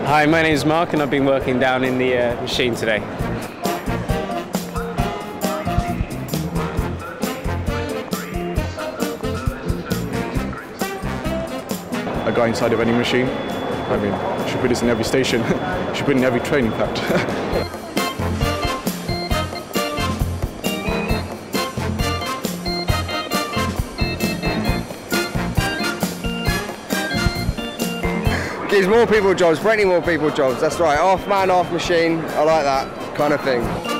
Hi, my name is Mark and I've been working down in the machine today. A guy inside a vending machine. I mean, you should put this in every station. You should put it in every train, in fact. Gives more people jobs, plenty more people jobs, that's right. Half man, half machine, I like that kind of thing.